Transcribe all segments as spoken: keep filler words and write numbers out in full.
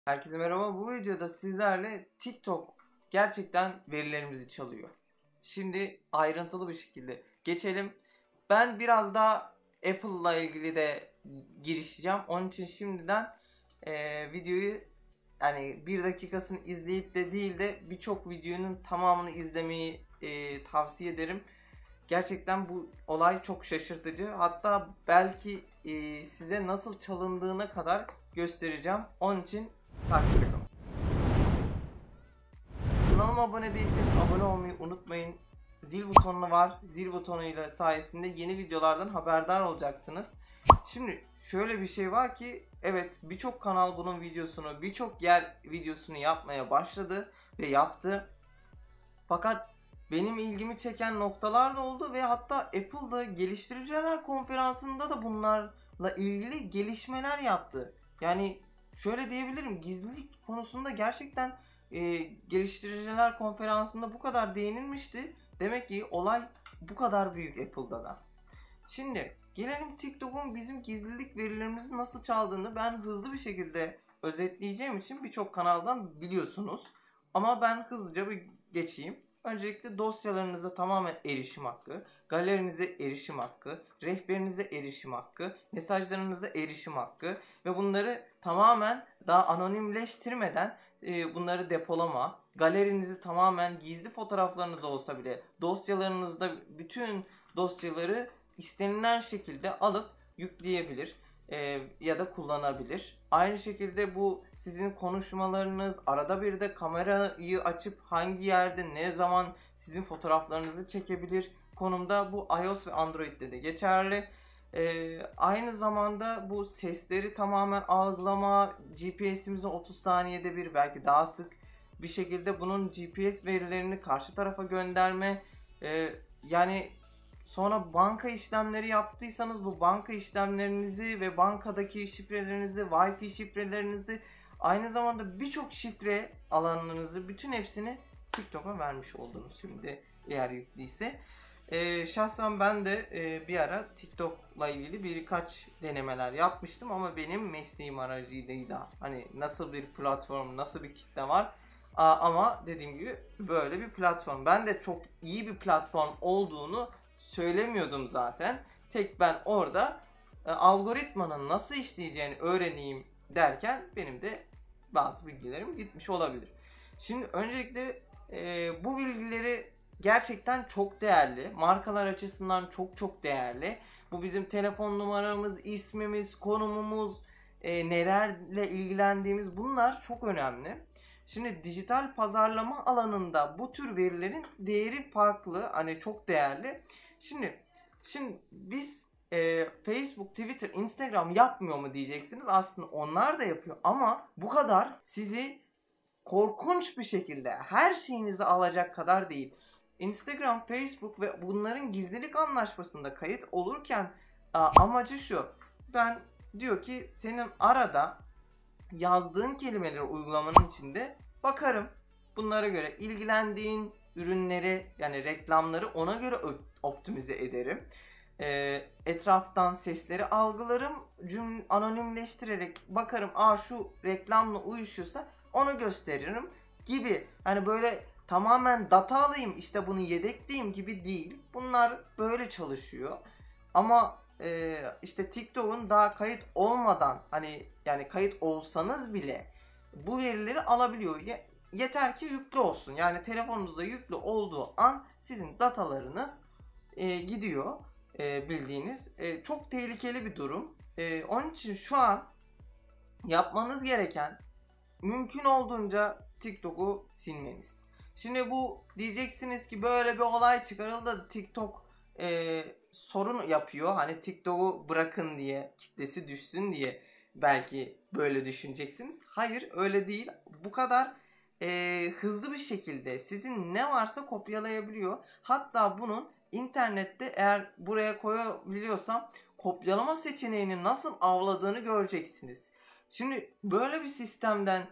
Herkese merhaba. Bu videoda sizlerle TikTok gerçekten verilerimizi çalıyor. Şimdi ayrıntılı bir şekilde geçelim. Ben biraz daha Apple'la ilgili de girişeceğim. Onun için şimdiden e, videoyu yani bir dakikasını izleyip de değil de birçok videonun tamamını izlemeyi e, tavsiye ederim. Gerçekten bu olay çok şaşırtıcı. Hatta belki e, size nasıl çalındığına kadar göstereceğim. Onun için takipte kalın. Kanalıma abone değilseniz abone olmayı unutmayın. Zil butonu var. Zil butonuyla sayesinde yeni videolardan haberdar olacaksınız. Şimdi şöyle bir şey var ki evet, birçok kanal bunun videosunu, birçok yer videosunu yapmaya başladı ve yaptı. Fakat benim ilgimi çeken noktalar da oldu ve hatta Apple'da geliştiriciler konferansında da bunlarla ilgili gelişmeler yaptı. Yani şöyle diyebilirim, gizlilik konusunda gerçekten e, geliştiriciler konferansında bu kadar değinilmişti. Demek ki olay bu kadar büyük Apple'da da. Şimdi gelelim TikTok'un bizim gizlilik verilerimizi nasıl çaldığını ben hızlı bir şekilde özetleyeceğim için birçok kanaldan biliyorsunuz. Ama ben hızlıca bir geçeyim. Öncelikle dosyalarınıza tamamen erişim hakkı, galerinize erişim hakkı, rehberinize erişim hakkı, mesajlarınıza erişim hakkı ve bunları tamamen daha anonimleştirmeden e, bunları depolama, galerinizi tamamen gizli fotoğraflarınız olsa bile dosyalarınızda bütün dosyaları istenilen şekilde alıp yükleyebilir e, ya da kullanabilir. Aynı şekilde bu sizin konuşmalarınız, arada bir de kamerayı açıp hangi yerde ne zaman sizin fotoğraflarınızı çekebilir konumda. Bu iOS ve Android'de de geçerli. E, aynı zamanda bu sesleri tamamen algılama, G P S'imizi otuz saniyede bir, belki daha sık bir şekilde bunun G P S verilerini karşı tarafa gönderme, e, yani sonra banka işlemleri yaptıysanız bu banka işlemlerinizi ve bankadaki şifrelerinizi, Wi-Fi şifrelerinizi, aynı zamanda birçok şifre alanlarınızı, bütün hepsini TikTok'a vermiş oldunuz şimdi eğer yüklüyse. Ee, şahsen ben de e, bir ara TikTok'la ilgili birkaç denemeler yapmıştım ama benim mesleğim aracılığıyla hani nasıl bir platform, nasıl bir kitle var. Aa, ama dediğim gibi böyle bir platform. Ben de çok iyi bir platform olduğunu söylemiyordum zaten. Tek ben orada e, algoritmanın nasıl işleyeceğini öğreneyim derken benim de bazı bilgilerim gitmiş olabilir. Şimdi öncelikle e, bu bilgileri gerçekten çok değerli. Markalar açısından çok çok değerli. Bu bizim telefon numaramız, ismimiz, konumumuz, e, nelerle ilgilendiğimiz, bunlar çok önemli. Şimdi dijital pazarlama alanında bu tür verilerin değeri farklı, hani çok değerli. Şimdi şimdi biz e, Facebook, Twitter, Instagram yapmıyor mu diyeceksiniz. Aslında onlar da yapıyor ama bu kadar sizi korkunç bir şekilde her şeyinizi alacak kadar değil. Instagram, Facebook ve bunların gizlilik anlaşmasında kayıt olurken a, amacı şu. Ben diyor ki senin arada yazdığın kelimeleri uygulamanın içinde bakarım. Bunlara göre ilgilendiğin ürünleri, yani reklamları ona göre optimize ederim. Ee, etraftan sesleri algılarım. Cümle anonimleştirerek bakarım. Aa, şu reklamla uyuşuyorsa onu gösteririm gibi. Hani böyle tamamen data alayım, işte bunu yedekleyeyim gibi değil. Bunlar böyle çalışıyor. Ama e, işte TikTok'un daha kayıt olmadan, hani yani kayıt olsanız bile bu verileri alabiliyor. Ye- yeter ki yüklü olsun. Yani telefonunuzda yüklü olduğu an sizin datalarınız e, gidiyor. E, bildiğiniz. E, çok tehlikeli bir durum. E, onun için şu an yapmanız gereken mümkün olduğunca TikTok'u silmeniz. Şimdi bu diyeceksiniz ki böyle bir olay çıkarıldı, TikTok e, sorun yapıyor. Hani TikTok'u bırakın diye, kitlesi düşsün diye belki böyle düşüneceksiniz. Hayır, öyle değil. Bu kadar e, hızlı bir şekilde sizin ne varsa kopyalayabiliyor. Hatta bunun internette eğer buraya koyabiliyorsam kopyalama seçeneğini nasıl avladığını göreceksiniz. Şimdi böyle bir sistemden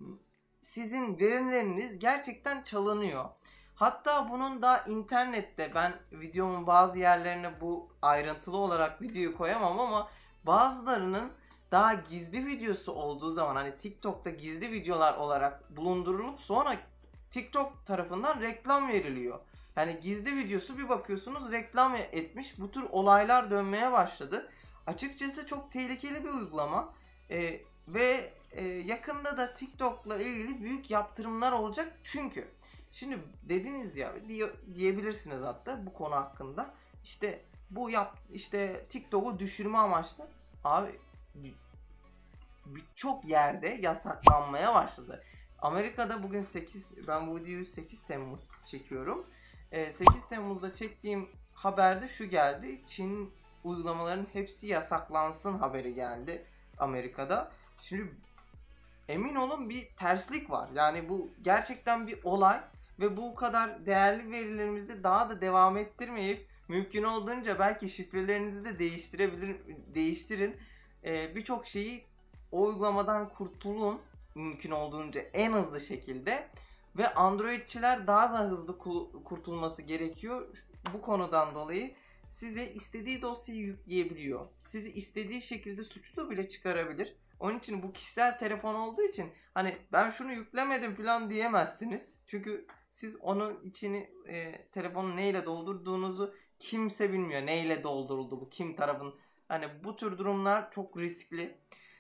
sizin verileriniz gerçekten çalınıyor. Hatta bunun da internette, ben videomun bazı yerlerine bu ayrıntılı olarak videoyu koyamam ama bazılarının daha gizli videosu olduğu zaman, hani TikTok'ta gizli videolar olarak bulundurulup sonra TikTok tarafından reklam veriliyor. Yani gizli videosu, bir bakıyorsunuz reklam etmiş. Bu tür olaylar dönmeye başladı. Açıkçası çok tehlikeli bir uygulama. Ee, ve e, yakında da TikTok'la ilgili büyük yaptırımlar olacak. Çünkü şimdi dediniz ya, diye, diyebilirsiniz hatta bu konu hakkında. İşte bu yap işte TikTok'u düşürme amaçlı. Abi birçok yerde yasaklanmaya başladı. Amerika'da bugün sekiz, ben bu videoyu sekiz Temmuz çekiyorum. sekiz Temmuz'da çektiğim haberde şu geldi. Çin uygulamaların hepsi yasaklansın haberi geldi Amerika'da. Şimdi emin olun bir terslik var. Yani bu gerçekten bir olay ve bu kadar değerli verilerimizi daha da devam ettirmeyip mümkün olduğunca belki şifrelerinizi de değiştirebilir, değiştirin. Ee, Birçok şeyi o uygulamadan kurtulun mümkün olduğunca en hızlı şekilde. Ve Androidçiler daha da hızlı kurtulması gerekiyor. Bu konudan dolayı size istediği dosyayı yükleyebiliyor. Sizi istediği şekilde suçlu bile çıkarabilir. Onun için bu kişisel telefon olduğu için hani ben şunu yüklemedim falan diyemezsiniz. Çünkü siz onun içini e, telefonu neyle doldurduğunuzu kimse bilmiyor. Neyle dolduruldu bu, kim tarafın. Hani bu tür durumlar çok riskli.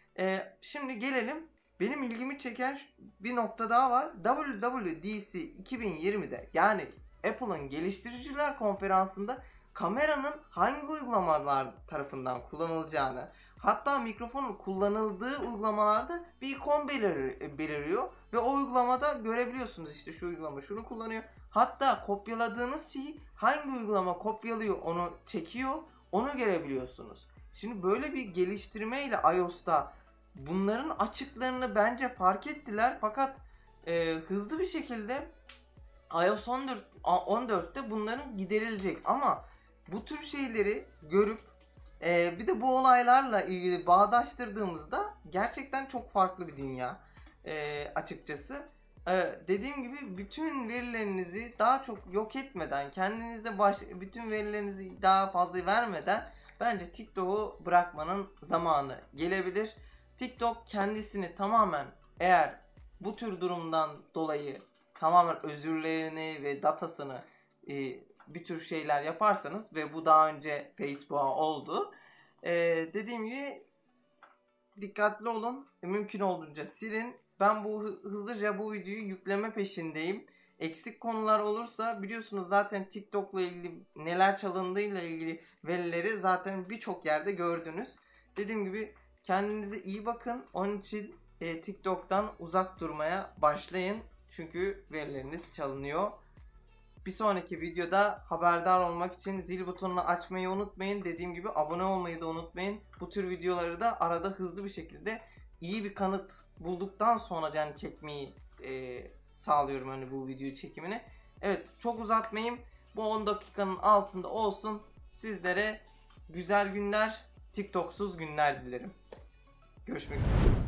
E, şimdi gelelim. Benim ilgimi çeken bir nokta daha var. W W D C iki bin yirmide yani Apple'ın geliştiriciler konferansında kameranın hangi uygulamalar tarafından kullanılacağını, hatta mikrofonun kullanıldığı uygulamalarda bir ikon belir beliriyor ve o uygulamada görebiliyorsunuz işte şu uygulama şunu kullanıyor. Hatta kopyaladığınız şeyi hangi uygulama kopyalıyor onu çekiyor, onu görebiliyorsunuz. Şimdi böyle bir geliştirmeyle iOS'ta bunların açıklarını bence fark ettiler fakat e, hızlı bir şekilde iOS on dört on dörtte bunların giderilecek ama bu tür şeyleri görüp e, bir de bu olaylarla ilgili bağdaştırdığımızda gerçekten çok farklı bir dünya e, açıkçası. E, dediğim gibi bütün verilerinizi daha çok yok etmeden, kendinizde baş, bütün verilerinizi daha fazla vermeden bence TikTok'u bırakmanın zamanı gelebilir. TikTok kendisini tamamen, eğer bu tür durumdan dolayı tamamen özürlerini ve datasını e, bir tür şeyler yaparsanız ve bu daha önce Facebook'a oldu. E, dediğim gibi dikkatli olun. E, mümkün olduğunca silin. Ben bu hızlıca bu videoyu yükleme peşindeyim. Eksik konular olursa biliyorsunuz zaten TikTok'la ilgili neler çalındığıyla ilgili verileri zaten birçok yerde gördünüz. Dediğim gibi kendinize iyi bakın. Onun için e, TikTok'tan uzak durmaya başlayın. Çünkü verileriniz çalınıyor. Bir sonraki videoda haberdar olmak için zil butonunu açmayı unutmayın. Dediğim gibi abone olmayı da unutmayın. Bu tür videoları da arada hızlı bir şekilde iyi bir kanıt bulduktan sonra yani çekmeyi e, sağlıyorum hani bu video çekimini. Evet, çok uzatmayayım. Bu on dakikanın altında olsun. Sizlere güzel günler, TikToksuz günler dilerim. Görüşmek üzere.